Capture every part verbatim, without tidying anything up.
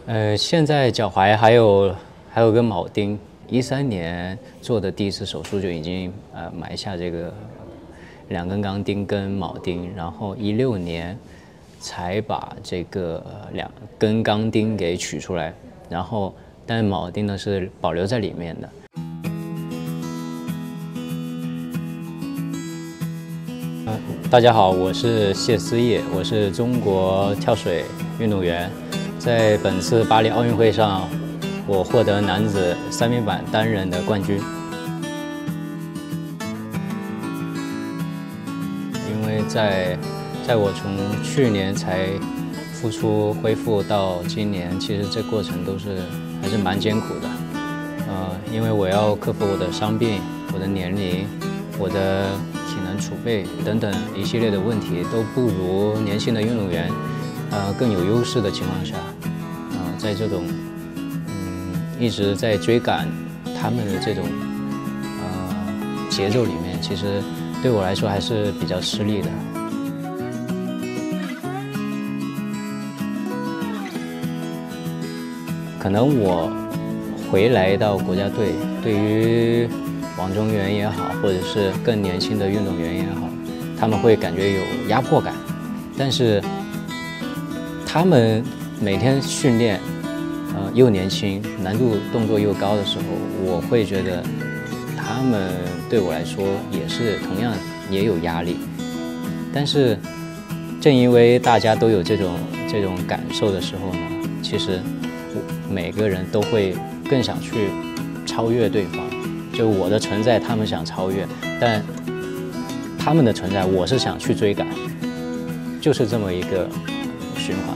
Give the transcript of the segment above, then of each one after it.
呃，现在脚踝还有还有个铆钉，一三年做的第一次手术就已经呃埋下这个两根钢钉跟铆钉，然后一六年才把这个两根钢钉给取出来，然后但是铆钉呢是保留在里面的。 大家好，我是谢思业，我是中国跳水运动员。在本次巴黎奥运会上，我获得男子三米板单人的冠军。因为在在我从去年才复出恢复到今年，其实这过程都是还是蛮艰苦的。呃，因为我要克服我的伤病、我的年龄、我的 体能储备等等一系列的问题都不如年轻的运动员，呃更有优势的情况下，呃在这种嗯一直在追赶他们的这种呃节奏里面，其实对我来说还是比较吃力的。可能我回来到国家队，对于 王中源也好，或者是更年轻的运动员也好，他们会感觉有压迫感。但是他们每天训练，呃，又年轻，难度动作又高的时候，我会觉得他们对我来说也是同样也有压力。但是正因为大家都有这种这种感受的时候呢，其实每个人都会更想去超越对方。 就我的存在，他们想超越，但他们的存在，我是想去追赶，就是这么一个循环。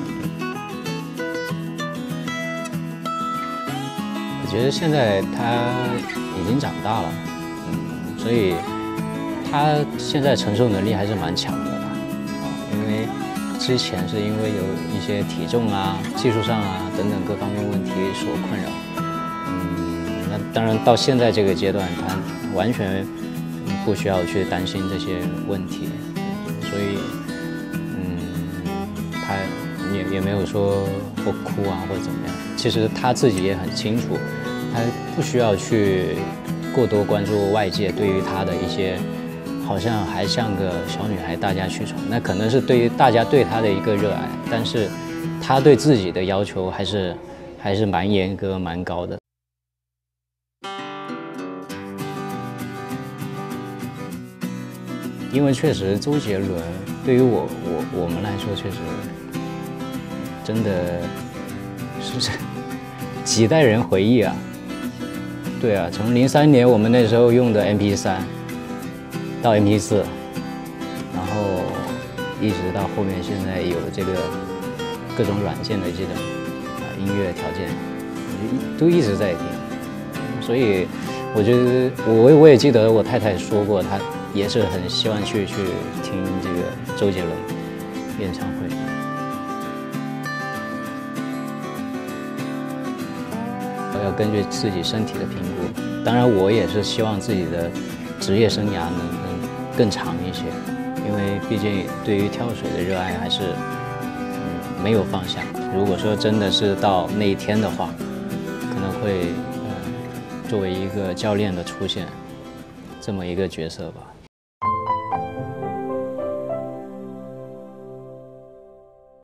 我觉得现在他已经长大了，嗯，所以他现在承受能力还是蛮强的吧，啊，因为之前是因为有一些体重啊、技术上啊等等各方面问题所困扰。 当然，到现在这个阶段，他完全不需要去担心这些问题，所以，嗯，他也也没有说不哭啊或者怎么样。其实他自己也很清楚，他不需要去过多关注外界对于他的一些，好像还像个小女孩，大家去宠。那可能是对于大家对他的一个热爱，但是他对自己的要求还是还是蛮严格、蛮高的。 因为确实，周杰伦对于我我我们来说，确实真的是几代人回忆啊。对啊，从零三年我们那时候用的 M P 三到 M P 四，然后一直到后面现在有这个各种软件的这种啊音乐条件，都一直在听。所以我觉得我我也记得我太太说过，她 也是很希望去去听这个周杰伦演唱会。要根据自己身体的评估，当然我也是希望自己的职业生涯能能更长一些，因为毕竟对于跳水的热爱还是嗯没有放下。如果说真的是到那一天的话，可能会呃作为一个教练的出现，这么一个角色吧。